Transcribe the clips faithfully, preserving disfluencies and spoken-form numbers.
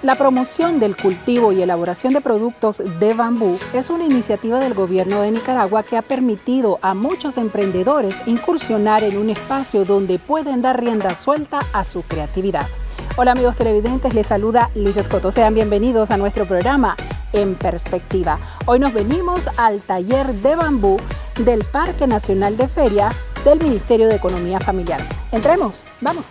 La promoción del cultivo y elaboración de productos de bambú es una iniciativa del gobierno de Nicaragua que ha permitido a muchos emprendedores incursionar en un espacio donde pueden dar rienda suelta a su creatividad. Hola amigos televidentes, les saluda Liz Escoto. Sean bienvenidos a nuestro programa En Perspectiva. Hoy nos venimos al taller de bambú del Parque Nacional de Feria del Ministerio de Economía Familiar. Entremos, vamos.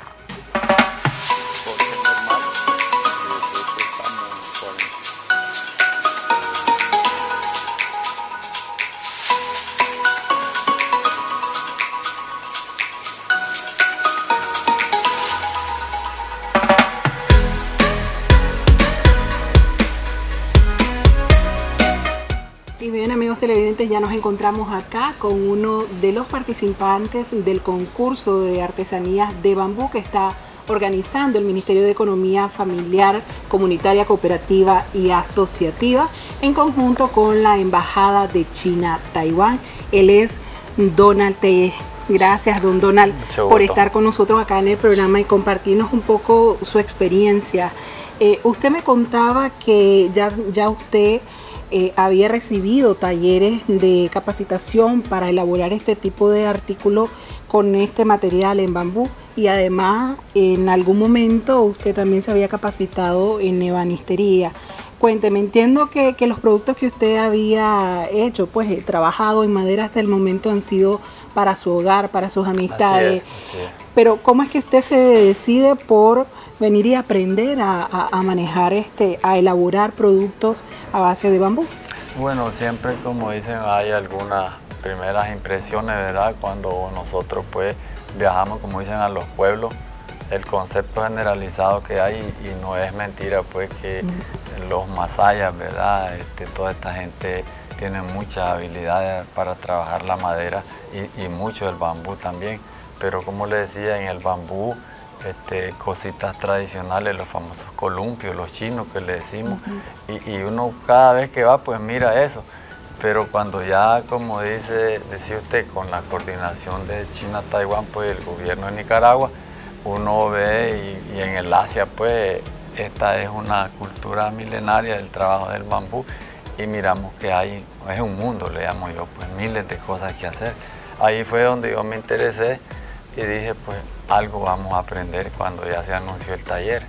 Y bien, amigos televidentes, ya nos encontramos acá con uno de los participantes del concurso de artesanías de bambú que está organizando el Ministerio de Economía Familiar, Comunitaria, Cooperativa y Asociativa en conjunto con la Embajada de China, Taiwán. Él es Donald Tellez. Gracias, don Donald, por estar con nosotros acá en el programa y compartirnos un poco su experiencia. Eh, usted me contaba que ya, ya usted... Eh, había recibido talleres de capacitación para elaborar este tipo de artículo con este material en bambú y además en algún momento usted también se había capacitado en ebanistería. Cuénteme, entiendo que, que los productos que usted había hecho, pues eh, trabajado en madera hasta el momento han sido para su hogar, para sus amistades, así es, así es. Pero ¿cómo es que usted se decide por venir y aprender a, a, a manejar, este, a elaborar productos a base de bambú? Bueno, siempre, como dicen, hay algunas primeras impresiones, ¿verdad? Cuando nosotros pues viajamos, como dicen, a los pueblos, el concepto generalizado que hay, y no es mentira pues que mm. los masayas, ¿verdad? Este, toda esta gente tiene muchas habilidades para trabajar la madera y, y mucho el bambú también, pero como le decía, en el bambú Este, cositas tradicionales, los famosos columpios, los chinos que le decimos, uh-huh. y, y uno cada vez que va pues mira eso, pero cuando ya, como dice, decía usted, con la coordinación de China-Taiwán, pues el gobierno de Nicaragua, uno ve y, y en el Asia pues esta es una cultura milenaria del trabajo del bambú y miramos que hay, es un mundo, le llamo yo, pues miles de cosas que hacer. Ahí fue donde yo me interesé y dije pues algo vamos a aprender cuando ya se anunció el taller.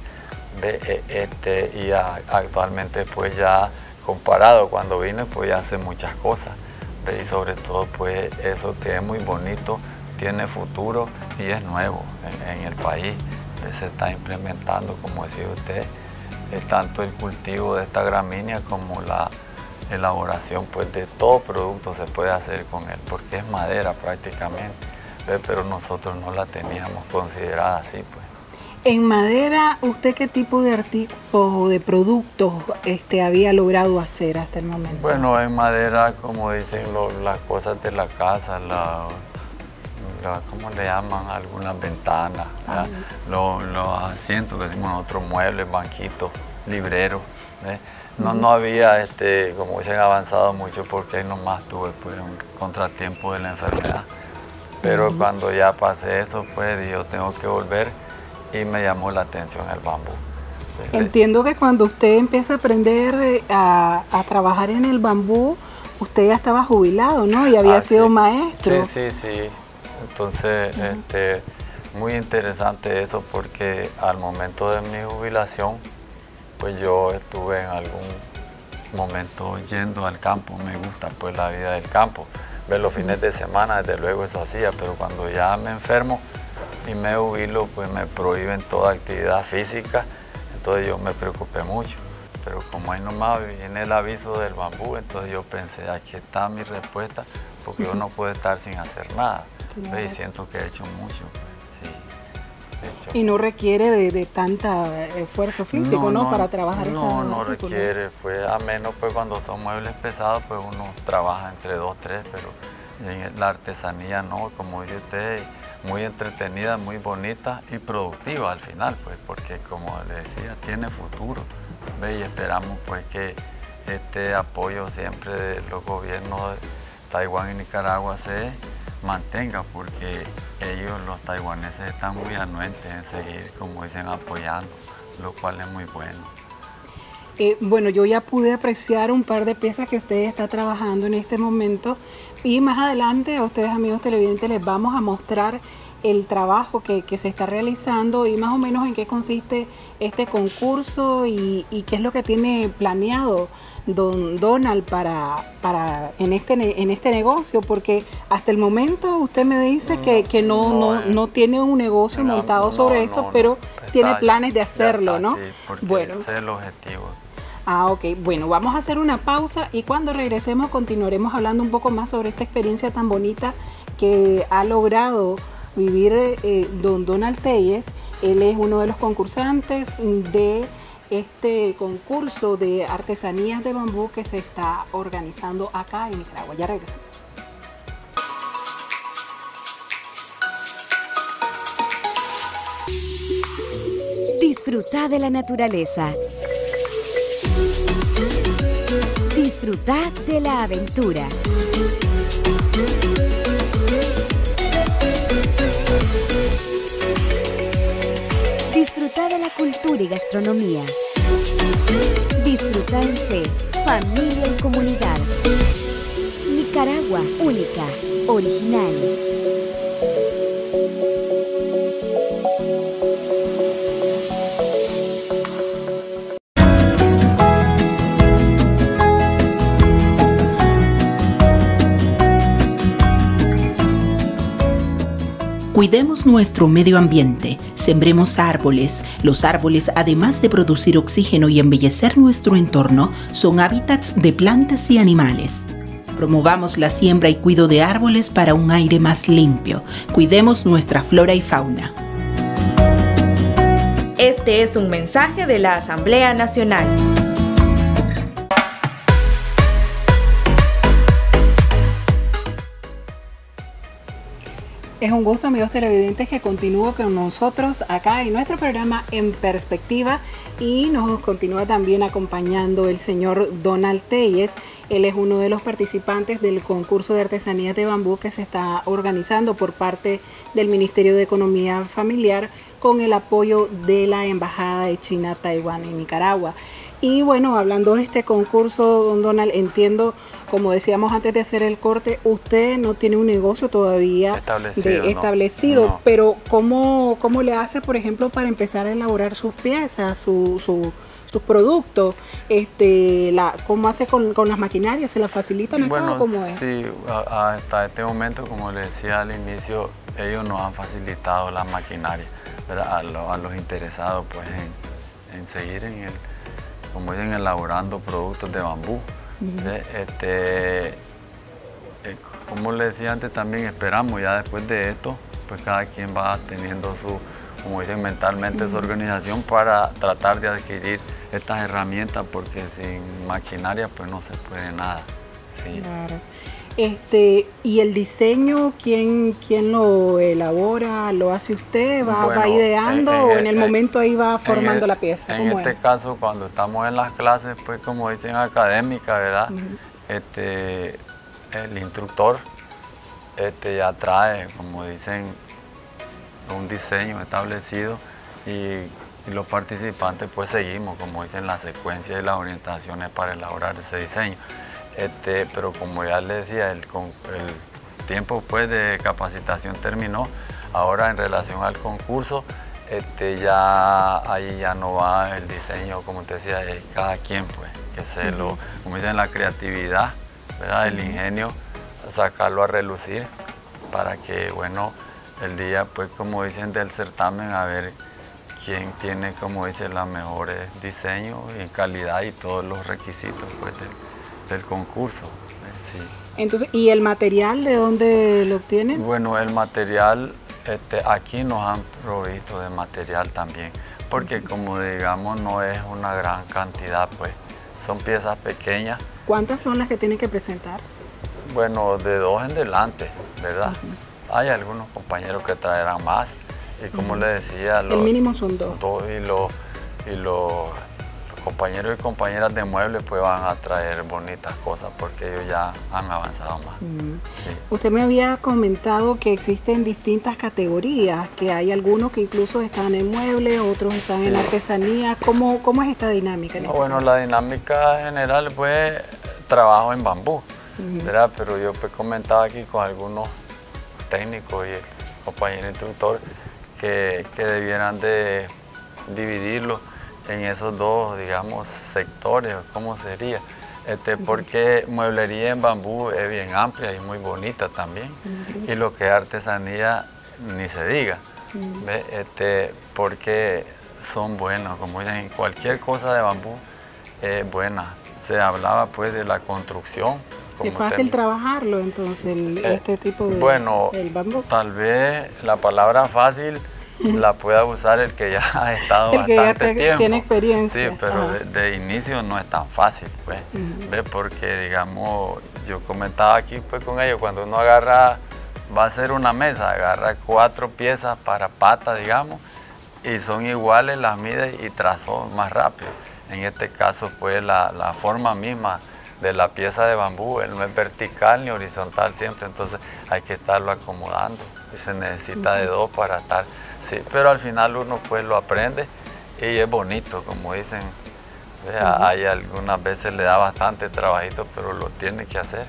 De, este, y a, actualmente pues ya comparado cuando vine pues ya hace muchas cosas. De, y sobre todo pues eso que es muy bonito, tiene futuro y es nuevo en, en el país. De, se está implementando, como decía usted, eh, tanto el cultivo de esta gramínea como la elaboración pues de todo producto se puede hacer con él, porque es madera prácticamente. Pero nosotros no la teníamos considerada así, pues. En madera, ¿usted qué tipo de artículos o de productos este, había logrado hacer hasta el momento? Bueno, en madera, como dicen lo, las cosas de la casa, la, la, ¿cómo le llaman? Algunas ventanas, ah, los, los asientos que decimos nosotros, muebles, banquitos, libreros. ¿eh? No, uh-huh. no había, este, como dicen, avanzado mucho porque ahí nomás tuve pues, un contratiempo de la enfermedad. Pero cuando ya pasé eso, pues yo tengo que volver y me llamó la atención el bambú. Entiendo que cuando usted empieza a aprender a, a trabajar en el bambú, usted ya estaba jubilado, ¿no? Y había ah, sido sí. maestro. Sí, sí, sí. Entonces, uh-huh. este, muy interesante eso porque al momento de mi jubilación, pues yo estuve en algún momento yendo al campo. Me gusta pues la vida del campo. Ver los fines de semana, desde luego eso hacía, pero cuando ya me enfermo y me jubilo, pues me prohíben toda actividad física, entonces yo me preocupé mucho. Pero como ahí nomás viene el aviso del bambú, entonces yo pensé, aquí está mi respuesta, porque yo no puedo estar sin hacer nada. Claro. Y siento que he hecho mucho. Sí, he hecho. Y no requiere de, de tanta esfuerzo físico, ¿no? ¿no? Para trabajar No, esta no requiere, pues a menos pues cuando son muebles pesados, pues uno trabaja entre dos, tres, pero en la artesanía no, como dice usted, muy entretenida, muy bonita y productiva al final, pues porque como le decía, tiene futuro. ¿ve? Y esperamos pues que este apoyo siempre de los gobiernos de Taiwán y Nicaragua se mantenga, porque ellos, los taiwaneses, están muy anuentes en seguir, como dicen, apoyando, lo cual es muy bueno. Eh, bueno, yo ya pude apreciar un par de piezas que usted está trabajando en este momento y más adelante a ustedes, amigos televidentes, les vamos a mostrar el trabajo que, que se está realizando y más o menos en qué consiste este concurso y, y qué es lo que tiene planeado don Donald para, para en, este, en este negocio, porque hasta el momento usted me dice no, que, que no, no, no, no tiene un negocio no, montado sobre no, esto, no, pero está, tiene planes de hacerlo, está, ¿no? Sí, porque bueno, ese es el objetivo. Ah, ok. Bueno, vamos a hacer una pausa y cuando regresemos continuaremos hablando un poco más sobre esta experiencia tan bonita que ha logrado vivir eh, don Donald Telles. Él es uno de los concursantes de este concurso de artesanías de bambú que se está organizando acá en Nicaragua. Ya regresamos. Disfruta de la naturaleza. Disfruta de la aventura. Disfruta de la cultura y gastronomía. Disfruta en fe, familia y comunidad. Nicaragua, única, original. Cuidemos nuestro medio ambiente, sembremos árboles. Los árboles, además de producir oxígeno y embellecer nuestro entorno, son hábitats de plantas y animales. Promovamos la siembra y cuidado de árboles para un aire más limpio. Cuidemos nuestra flora y fauna. Este es un mensaje de la Asamblea Nacional. Es un gusto, amigos televidentes, que continúe con nosotros acá en nuestro programa En Perspectiva y nos continúa también acompañando el señor Donald Telles. Él es uno de los participantes del concurso de artesanías de bambú que se está organizando por parte del Ministerio de Economía Familiar con el apoyo de la Embajada de China, Taiwán en Nicaragua. Y bueno, hablando de este concurso, don Donald, entiendo, como decíamos antes de hacer el corte, usted no tiene un negocio todavía establecido, de, establecido no. pero ¿cómo, ¿cómo le hace, por ejemplo, para empezar a elaborar sus piezas, su, su, sus productos? Este, la, ¿Cómo hace con, con las maquinarias? ¿Se las facilitan acá bueno, o cómo es? Sí, hasta este momento, como le decía al inicio, ellos nos han facilitado la maquinaria, ¿verdad? A, lo, a los interesados pues, en, en seguir en el, como dicen, elaborando productos de bambú. Uh-huh. este, eh, como le decía antes, también esperamos ya después de esto, pues cada quien va teniendo su, como dicen mentalmente, uh-huh. su organización para tratar de adquirir estas herramientas, porque sin maquinaria pues no se puede nada. Sí. Claro. Este, ¿y el diseño quién, quién lo elabora? ¿Lo hace usted? ¿Va, bueno, va ideando en, en, o en el en, momento ahí va formando el, la pieza? En este es? caso, cuando estamos en las clases, pues como dicen académicas, ¿verdad? Uh-huh. este, el instructor este, ya trae, como dicen, un diseño establecido y, y los participantes pues seguimos, como dicen, la secuencia y las orientaciones para elaborar ese diseño. Este, pero como ya les decía, el, el tiempo pues, de capacitación terminó. Ahora en relación al concurso, este, ya ahí ya no va el diseño, como te decía, de cada quien, pues, que se lo, como dicen, la creatividad, ¿verdad? El ingenio, sacarlo a relucir para que, bueno, el día, pues, como dicen, del certamen, a ver quién tiene, como dicen, los mejores diseños en calidad y todos los requisitos, pues, del, del concurso. Sí. Entonces, ¿y el material de dónde lo obtienen? Bueno, el material, este, aquí nos han provisto de material también, porque como digamos no es una gran cantidad, pues son piezas pequeñas. ¿Cuántas son las que tienen que presentar? Bueno, de dos en delante, ¿verdad? Uh-huh. Hay algunos compañeros que traerán más y como uh-huh. les decía, los, el mínimo son dos. dos y los y los compañeros y compañeras de muebles pues van a traer bonitas cosas porque ellos ya han avanzado más. Mm. Sí. Usted me había comentado que existen distintas categorías, que hay algunos que incluso están en muebles, otros están Sí. en artesanía. ¿Cómo, cómo es esta dinámica? En No, este bueno, caso? la dinámica general pues trabajo en bambú, Ujú. ¿verdad? Pero yo pues comentaba aquí con algunos técnicos y el compañero instructor que, que debieran de dividirlo en esos dos, digamos, sectores, ¿cómo sería? Este, porque mueblería en bambú es bien amplia y muy bonita también. Y lo que es artesanía, ni se diga. ¿Ve? Este, porque son buenos, como dicen, cualquier cosa de bambú es buena. Se hablaba pues de la construcción. Es como fácil tem- trabajarlo entonces, el- Eh, este tipo de bueno, el bambú. Tal vez la palabra fácil la pueda usar el que ya ha estado El que ya bastante te- tiempo. tiene experiencia. Sí, pero Ajá. de, de inicio no es tan fácil, pues. Ujú. ¿Ve? Porque, digamos, yo comentaba aquí pues con ellos, cuando uno agarra, va a hacer una mesa, agarra cuatro piezas para pata, digamos, y son iguales, las mide y trazó más rápido. En este caso, pues, la, la forma misma de la pieza de bambú, él no es vertical ni horizontal siempre, entonces hay que estarlo acomodando y se necesita de dos para estar, sí, pero al final uno pues lo aprende y es bonito, como dicen, vea, hay algunas veces le da bastante trabajito, pero lo tiene que hacer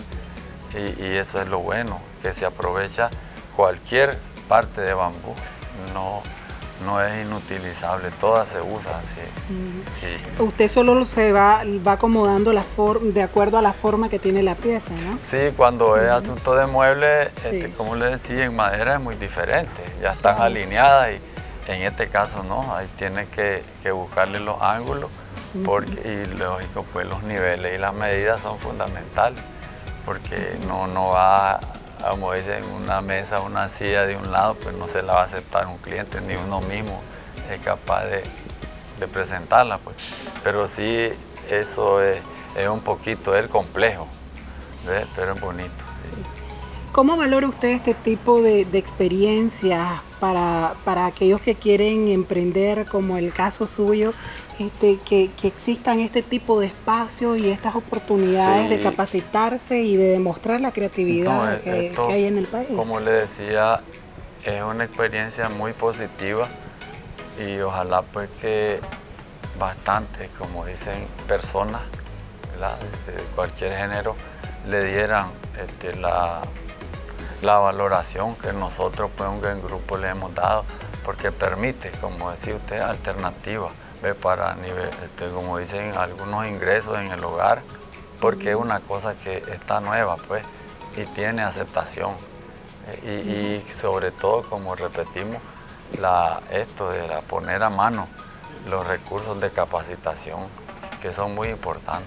y, y eso es lo bueno, que se aprovecha cualquier parte de bambú, no, no es inutilizable, todas se usan, sí, sí. Usted solo se va, va acomodando la forma de acuerdo a la forma que tiene la pieza, ¿no? Sí, cuando es asunto de muebles, Sí. este, como le decía, en madera es muy diferente, ya están alineadas y en este caso no, ahí tiene que, que buscarle los ángulos porque, y lógico, pues los niveles y las medidas son fundamentales porque no, no va, como dicen, una mesa, una silla de un lado, pues no se la va a aceptar un cliente, ni uno mismo es capaz de, de presentarla, pues. Pero sí, eso es, es un poquito, es complejo, ¿ves? Pero es bonito. Sí. ¿Cómo valora usted este tipo de, de experiencias para, para aquellos que quieren emprender, como el caso suyo, este, que, que existan este tipo de espacios y estas oportunidades Sí. de capacitarse y de demostrar la creatividad No, es- que, esto, que hay en el país? Como le decía, es una experiencia muy positiva y ojalá pues que bastantes, como dicen, personas, ¿verdad? de cualquier género le dieran este, la, la valoración que nosotros pues un gran grupo le hemos dado, porque permite, como decía usted, alternativas, ¿ve? Para nivel, este, como dicen, algunos ingresos en el hogar, porque es una cosa que está nueva pues y tiene aceptación. Eh, Y, y sobre todo, como repetimos, la, esto de la poner a mano los recursos de capacitación, que son muy importantes.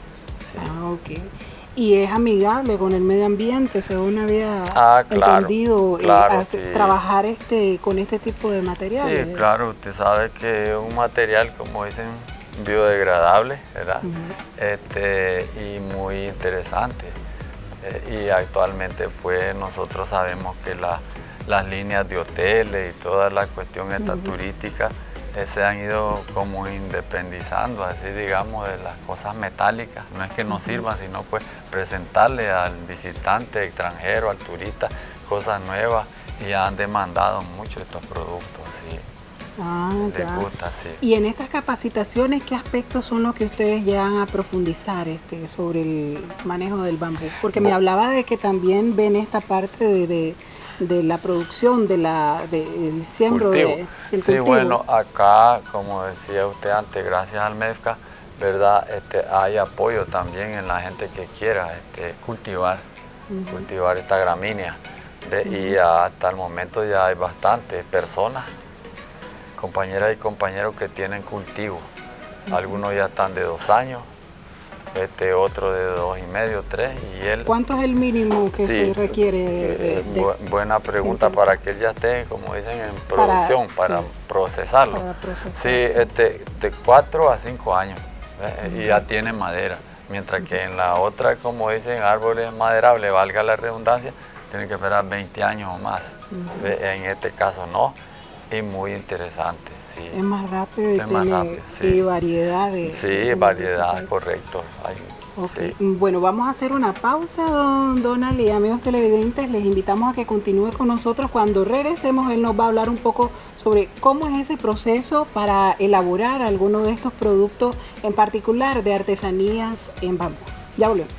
Sí. Ah, ok. Y es amigable con el medio ambiente, según había Ah, claro, entendido, eh, claro, hace- sí. trabajar este, con este tipo de materiales. Sí, claro, usted sabe que es un material, como dicen, biodegradable, ¿verdad? Ujú. este, y muy interesante. Eh, y actualmente pues nosotros sabemos que la, las líneas de hoteles y toda la cuestión esta Ujú. turística eh, se han ido como independizando, así digamos, de las cosas metálicas. No es que no sirvan, sino pues presentarle al visitante extranjero, al turista, cosas nuevas y han demandado mucho estos productos. Sí. Ah, Les ya. gusta, sí. Y en estas capacitaciones, ¿qué aspectos son los que ustedes llegan a profundizar este, sobre el manejo del bambú? Porque me Bu- hablaba de que también ven esta parte de, de, de la producción, de la, de, del siembro, Cultivo. de, del Sí, cultivo. bueno, acá, como decía usted antes, gracias al MEFCA, ¿verdad? Este, hay apoyo también en la gente que quiera este, cultivar, Ujú. cultivar esta gramínea. ¿Ve? Y hasta el momento ya hay bastantes personas, compañeras y compañeros que tienen cultivo. Algunos ya están de dos años, este otro de dos y medio, tres, y él... ¿Cuánto es el mínimo que Sí, se requiere de, de- eh, de- bu- buena pregunta en- para que él ya esté, como dicen, en Para- producción, para, sí. procesarlo. para procesar? Sí, este, de cuatro a cinco años, ¿ve? Y ya tiene madera. Mientras que en la otra, como dicen, árboles maderables, valga la redundancia, tiene que esperar veinte años o más. ¿Ve? En este caso no, y muy interesante, sí. Es más rápido y es tiene más rápido, sí. y variedad de... Sí, de variedad, correcto. Hay, okay. sí. Bueno, vamos a hacer una pausa, don Donald, y amigos televidentes, les invitamos a que continúe con nosotros. Cuando regresemos, él nos va a hablar un poco sobre cómo es ese proceso para elaborar alguno de estos productos, en particular de artesanías en bambú. Ya volvemos.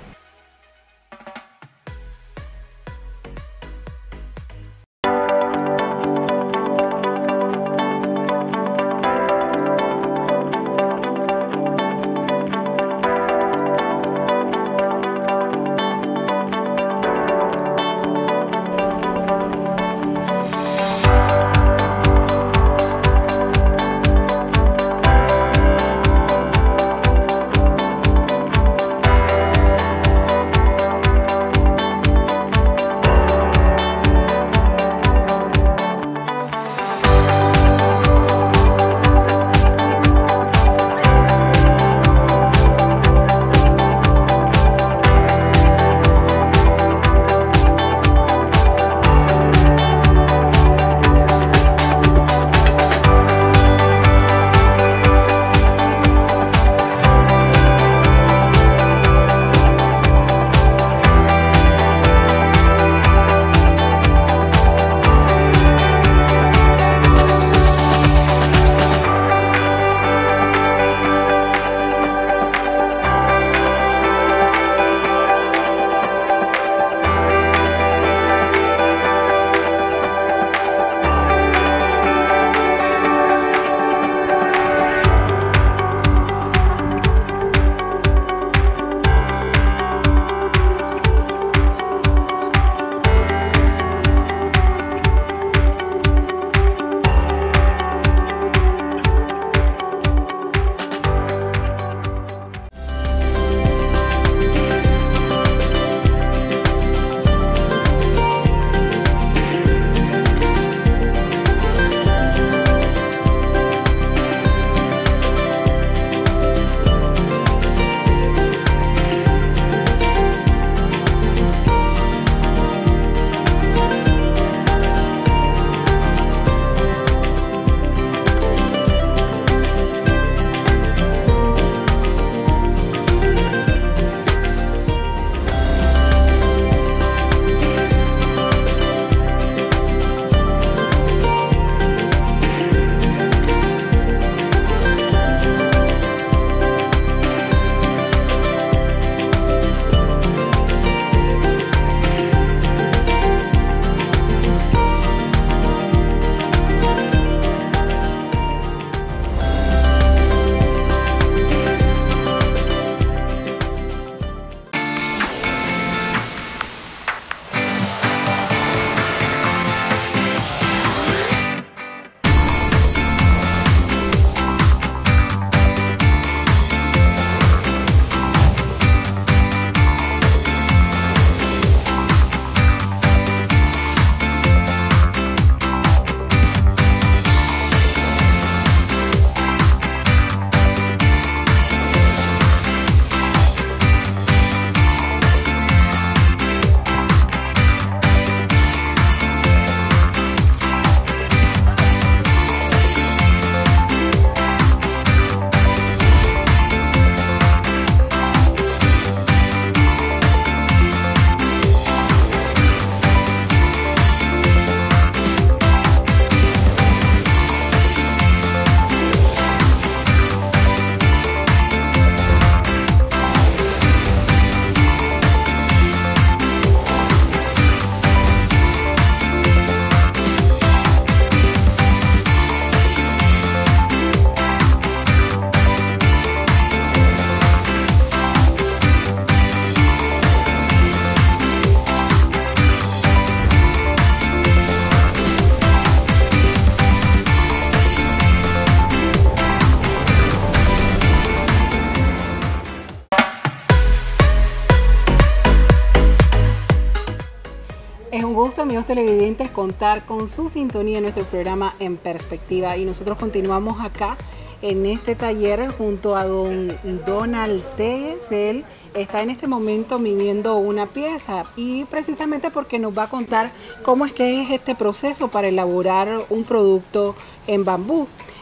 Es un gusto, amigos televidentes, contar con su sintonía en nuestro programa En Perspectiva, y nosotros continuamos acá en este taller junto a don Donald Telles. Él está en este momento midiendo una pieza, y precisamente porque nos va a contar cómo es que es este proceso para elaborar un producto en bambú.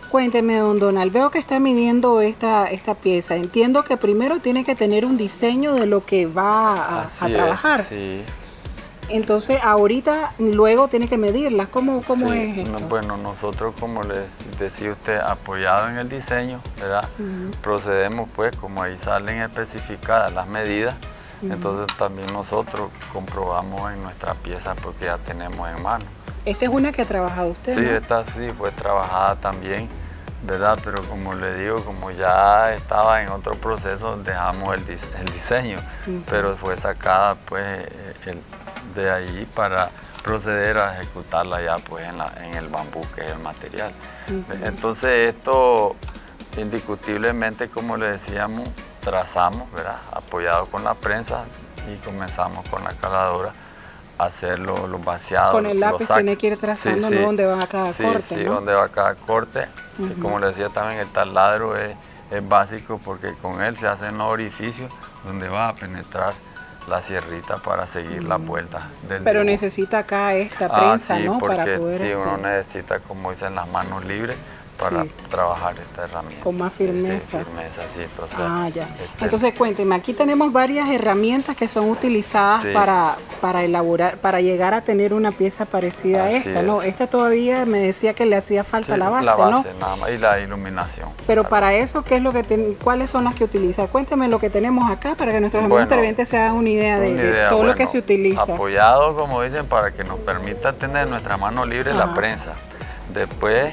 Cuénteme, don Donald, veo que está midiendo esta, esta pieza. Entiendo que primero tiene que tener un diseño de lo que va a, a trabajar. Es, sí. Entonces, ahorita, luego tiene que medirlas. ¿Cómo, cómo sí, es esto? No, bueno, nosotros, como les decía usted, apoyado en el diseño, ¿verdad? Uh-huh. Procedemos, pues, como ahí salen especificadas las medidas, uh-huh. Entonces también nosotros comprobamos en nuestra pieza porque ya tenemos en mano. Esta es una que ha trabajado usted, Sí, ¿no? esta sí fue trabajada también, ¿verdad? Pero como le digo, como ya estaba en otro proceso, dejamos el, dise el diseño, uh-huh. Pero fue sacada, pues, el, de ahí para proceder a ejecutarla ya, pues, en, la, en el bambú, que es el material. Uh-huh. Entonces, esto, indiscutiblemente, como le decíamos, trazamos, ¿verdad? Apoyado con la prensa, y comenzamos con la caladora a hacer los, los vaciados. Con el lápiz tiene que ir trazando, sí, sí, ¿no? Donde va cada sí, corte, sí, ¿no? donde va cada corte. Uh-huh. Y como le decía también, el taladro es, es básico porque con él se hacen los orificios donde va a penetrar la sierrita para seguir uh-huh. la vuelta del Pero dibujo. Necesita acá esta prensa, ah, sí, ¿no? Porque, para poder... sí, uno este... necesita, como dicen, las manos libres para sí. trabajar esta herramienta. Con más firmeza. Sí, firmeza, sí. Entonces, ah, ya. Este, Entonces, cuénteme, aquí tenemos varias herramientas que son utilizadas sí. para, para elaborar, para llegar a tener una pieza parecida Así a esta, es. ¿no? Esta todavía me decía que le hacía falta sí, la base, la base, ¿no? nada más, y la iluminación. Pero claro. para eso, ¿qué es lo que ten, ¿cuáles son las que utiliza? Cuénteme lo que tenemos acá para que nuestros amigos bueno, televidentes se hagan una idea de, una de idea, todo bueno, lo que se utiliza. Apoyado, como dicen, para que nos permita tener nuestra mano libre Ajá. la prensa. Después,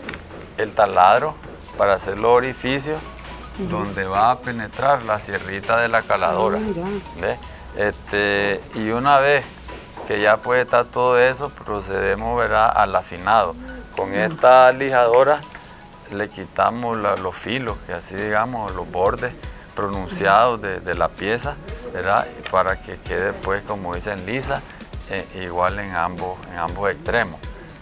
el taladro para hacer los orificios uh-huh. donde va a penetrar la sierrita de la caladora. Ah, ¿Ve? Este, y una vez que ya puede estar todo eso, procedemos, ¿verdad?, al afinado. Con uh-huh. esta lijadora le quitamos la, los filos, que así digamos, los bordes pronunciados uh-huh. de, de la pieza, ¿verdad?, para que quede, pues, como dicen, lisa, eh, igual en ambos, en ambos extremos.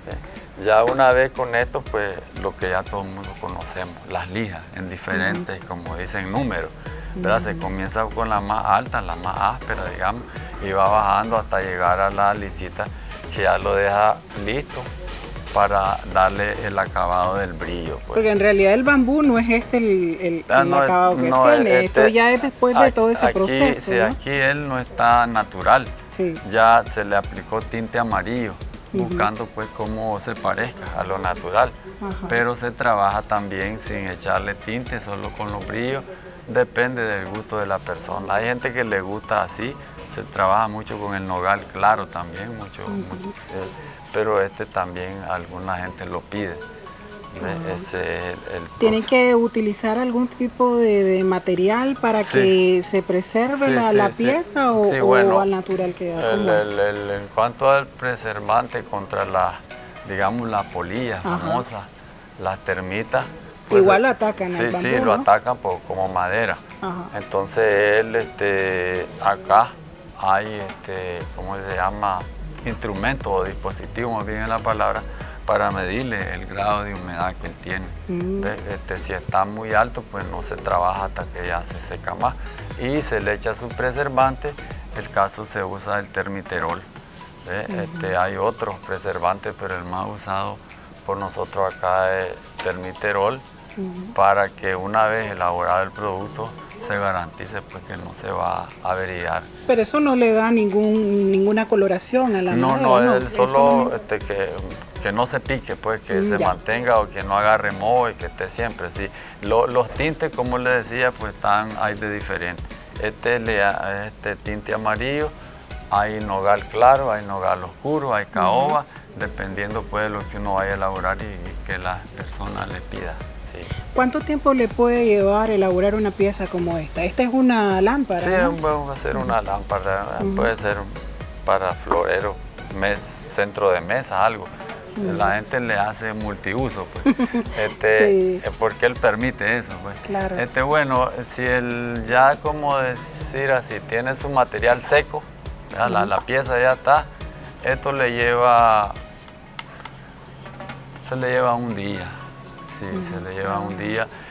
Ya una vez con esto, pues lo que ya todo el mundo conocemos, las lijas en diferentes, uh-huh. como dicen, números, ¿verdad? Uh-huh. Se comienza con la más alta, la más áspera, digamos, y va bajando hasta llegar a la lisita, que ya lo deja listo para darle el acabado del brillo. Pues. Porque en realidad el bambú no es este el, el, ah, el no, acabado que no, tiene, este, esto ya es después de aquí, todo ese aquí, proceso, sí, ¿no? Aquí él no está natural, sí. Ya se le aplicó tinte amarillo. Uh-huh. Buscando, pues, cómo se parezca a lo natural. Ajá. Pero se trabaja también sin echarle tinte, solo con los brillos, depende del gusto de la persona. Hay gente que le gusta así, se trabaja mucho con el nogal claro también, mucho, uh-huh. mucho eh, pero este también alguna gente lo pide. Uh-huh. Ese es el, el ¿Tienen que utilizar algún tipo de, de material para sí. que se preserve sí, la, sí, la sí. pieza o, sí, bueno, o al natural queda? El, el, el, en cuanto al preservante contra la, digamos, la polilla famosa, las termitas. Pues, igual lo atacan sí, al bambú, sí, ¿no? lo atacan por, como madera. Ajá. Entonces él, este, acá hay, este, ¿cómo se llama? Instrumentos o dispositivos, más bien es la palabra, para medirle el grado de humedad que él tiene. Mm. Este, si está muy alto, pues no se trabaja hasta que ya se seca más. Y se le echa su preservante, el caso se usa el termiterol. Uh-huh. este, hay otros preservantes, pero el más usado por nosotros acá es termiterol, uh-huh. para que una vez elaborado el producto se garantice, pues, que no se va a averiar. Pero eso no le da ningún, ninguna coloración a la no, madera, no, ¿no? es solo no... este, que, que no se pique, pues, que mm, se ya. mantenga o que no agarre moho y que esté siempre así. Lo, los tintes, como le decía, pues están, hay de diferentes. Este, este tinte amarillo, hay nogal claro, hay nogal oscuro, hay caoba, uh-huh. dependiendo, pues, de lo que uno vaya a elaborar y, y que la persona le pida. Sí. ¿Cuánto tiempo le puede llevar elaborar una pieza como esta? Esta es una lámpara, Sí, ¿no? vamos a hacer una lámpara, uh-huh. puede ser para florero, mes, centro de mesa, algo. Uh-huh. La gente le hace multiuso, pues, este, sí. porque él permite eso, pues. Claro. Este, bueno, si él ya, como decir así, tiene su material seco, uh-huh. la, la pieza ya está, esto le lleva, se le lleva un día. Sí, uh-huh. se le lleva un día.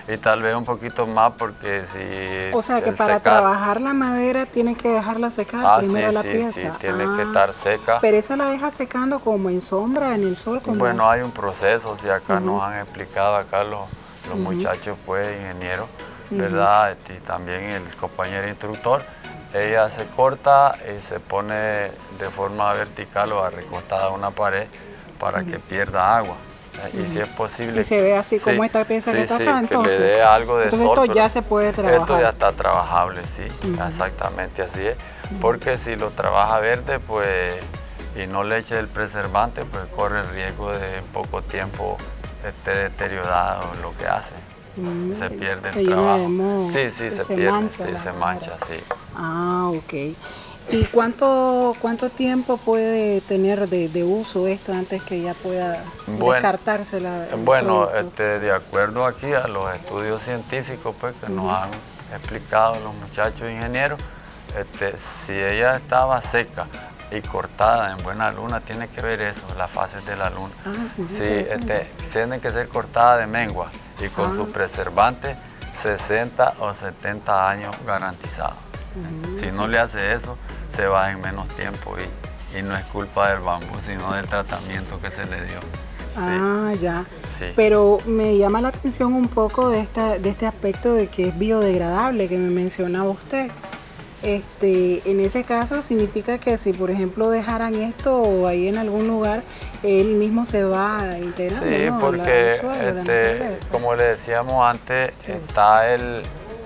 y tal vez un poquito más porque si... O sea que para secar, trabajar la madera tienen que dejarla secar ah, primero sí, la sí, pieza. Sí, tiene ah, que estar seca. Pero esa la deja secando como en sombra, en el sol. Como... Bueno, hay un proceso, si acá uh-huh. nos han explicado acá los, los uh-huh. muchachos, pues, ingenieros, uh-huh. ¿verdad? Y también el compañero instructor. Ella se corta y se pone de forma vertical o recostada a una pared para uh-huh. que pierda agua. Uh-huh. Y si es posible... Y se ve así como sí, esta pieza sí, que está sí, acá, entonces. Que le dé algo de entonces sol. Esto ya se puede trabajar. Esto ya está trabajable, sí, uh-huh. exactamente así es. Uh-huh. Porque si lo trabaja verde, pues, y no le eche el preservante, pues corre el riesgo de en poco tiempo esté deteriorado lo que hace. Uh-huh. Se pierde se el trabajo. Moho, sí, sí, se, se pierde, mancha sí, se mancha, sí. Ah, ok. ¿Y cuánto, cuánto tiempo puede tener de, de uso esto antes que ya pueda bueno, descartarse la Bueno, este, de acuerdo aquí a los estudios científicos pues, que uh-huh. nos han explicado los muchachos ingenieros, este, si ella estaba seca y cortada en buena luna, tiene que ver eso, las fases de la luna. Ah, sí, este, tiene que ser cortada de mengua y con ah. su preservante sesenta o setenta años garantizados. Uh-huh. Si no le hace eso, se va en menos tiempo y, y no es culpa del bambú, sino del tratamiento que se le dio. Ah, sí. ya. Sí. Pero me llama la atención un poco de, esta, de este aspecto de que es biodegradable que me mencionaba usted. Este, en ese caso significa que si por ejemplo dejaran esto ahí en algún lugar, él mismo se va integrando. Sí, ¿no? porque suelo, este, como le decíamos antes, sí. está el,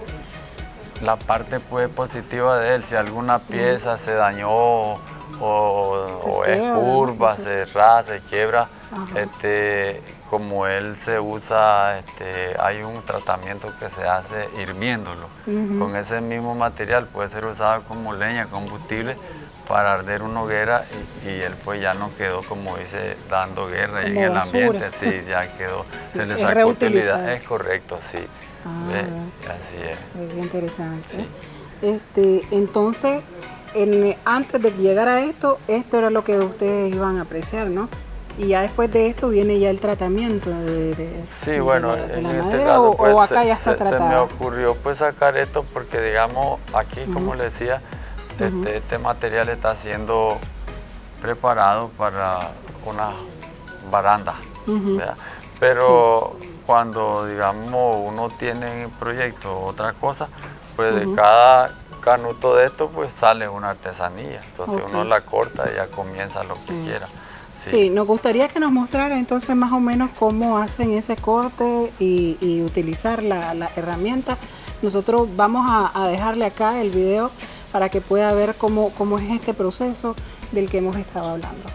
la parte pues, positiva de él. Si alguna pieza uh-huh. se dañó o, o es curva, ¿no? se rasga, se quiebra, uh-huh. este, como él se usa, este, hay un tratamiento que se hace hirviéndolo. Uh-huh. Con ese mismo material puede ser usado como leña, combustible, para arder una hoguera y, y él pues ya no quedó, como dice, dando guerra como en el basura. Ambiente, sí, ya quedó, sí, se le sacó utilidad. Es correcto, sí. Ah, ¿Ve? Así es. Es interesante. Sí. Este, entonces, en, antes de llegar a esto, esto era lo que ustedes iban a apreciar, ¿no? Y ya después de esto viene ya el tratamiento de, de, sí, de bueno, la, de en la este madera, caso, o, pues, o acá se, ya está se, tratado. Se me ocurrió pues sacar esto porque digamos aquí, uh-huh. como le decía, este, uh-huh. este material está siendo preparado para una baranda, uh-huh. ¿verdad? Pero sí. cuando digamos uno tiene en proyecto otra cosa, pues uh-huh. de cada canuto de esto pues sale una artesanía, entonces okay. uno la corta y ya comienza lo sí. que quiera. Sí. sí, nos gustaría que nos mostrara entonces más o menos cómo hacen ese corte y, y utilizar la, la herramienta. Nosotros vamos a, a dejarle acá el video para que pueda ver cómo, cómo es este proceso del que hemos estado hablando.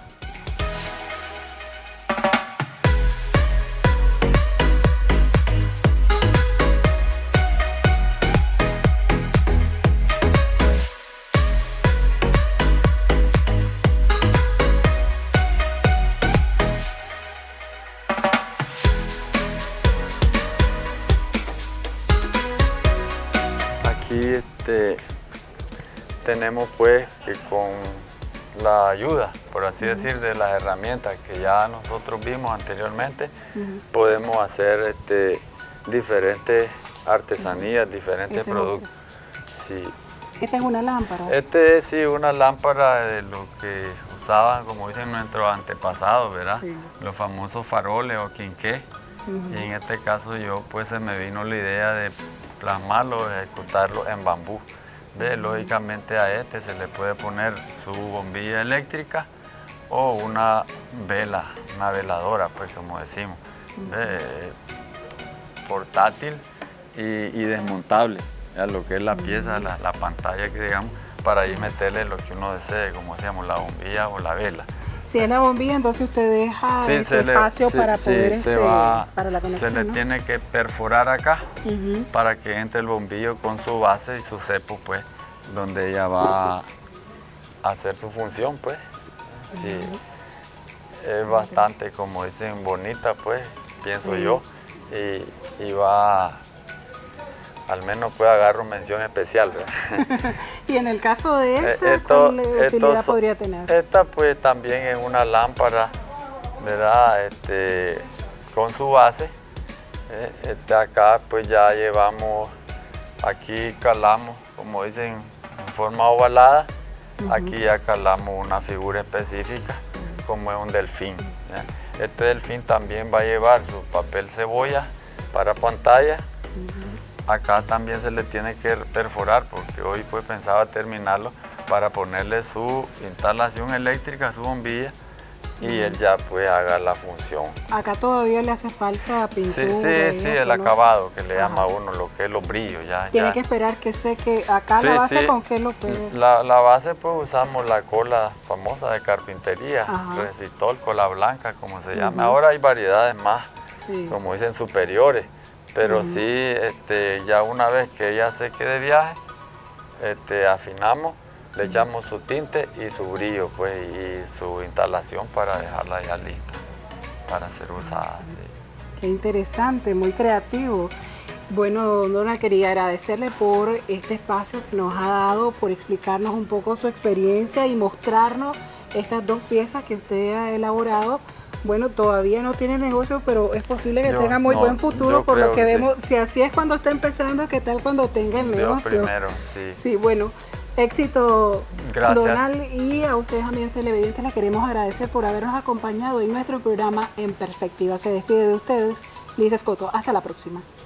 Este, tenemos pues que con la ayuda, por así uh-huh. decir, de las herramientas que ya nosotros vimos anteriormente, uh-huh. podemos hacer este, diferentes artesanías, diferentes este productos. Sí. ¿Esta es una lámpara? Este es sí, una lámpara de lo que usaban, como dicen nuestros antepasados, ¿verdad? Sí. Los famosos faroles o quinqué. Uh-huh. Y en este caso yo pues se me vino la idea de plasmarlo, ejecutarlo en bambú. ¿Ve? Lógicamente a este se le puede poner su bombilla eléctrica o una vela, una veladora, pues como decimos, ¿ve? Portátil y, y desmontable, ¿ya? Lo que es la pieza, la, la pantalla que digamos, para ahí meterle lo que uno desee, como decíamos, la bombilla o la vela. Si es la bombilla, entonces usted deja sí, este espacio le, para sí, poder, sí, este, va, para la conexión, se le ¿no? tiene que perforar acá uh-huh. para que entre el bombillo con su base y su cepo, pues, donde ella va a hacer su función, pues. Sí, uh-huh. es bastante, como dicen, bonita, pues, pienso uh-huh. yo, y, y va... al menos puede agarrar una mención especial, ¿verdad? Y en el caso de esta, esto, ¿cuál utilidad esto, podría tener? Esta pues también es una lámpara, ¿verdad? Este, con su base Eh, este, acá pues ya llevamos, aquí calamos, como dicen, en forma ovalada. Uh-huh. Aquí ya calamos una figura específica, como es un delfín. ¿eh? Este delfín también va a llevar su papel cebolla para pantalla. Uh-huh. Acá también se le tiene que perforar, porque hoy pues pensaba terminarlo para ponerle su instalación eléctrica, su bombilla, y uh-huh. él ya pues haga la función. Acá todavía le hace falta pintura. Sí, sí, sí, el acabado que le llama a uno, lo que es los brillos. Ya, Tiene ya. que esperar que seque. Acá sí, la base, sí. ¿con qué lo pega? La, la base pues usamos la cola famosa de carpintería, Ajá. Resistol, cola blanca, como se llama. Uh-huh. Ahora hay variedades más, sí. como dicen, superiores, pero uh-huh. sí, este, ya una vez que ella seque de viaje, este, afinamos, le echamos su tinte y su brillo, pues, y su instalación para dejarla ya lista para ser usada. Sí. Qué interesante, muy creativo. Bueno, don Donald, quería agradecerle por este espacio que nos ha dado, por explicarnos un poco su experiencia y mostrarnos estas dos piezas que usted ha elaborado. Bueno, todavía no tiene negocio, pero es posible que yo, tenga muy no, buen futuro, por lo que, que vemos. Sí. Si así es cuando está empezando, ¿qué tal cuando tenga el negocio? Yo primero, sí. Sí, bueno. Éxito, gracias. Donald, y a ustedes, amigos televidentes, les queremos agradecer por habernos acompañado en nuestro programa En Perspectiva. Se despide de ustedes Liz Escoto. Hasta la próxima.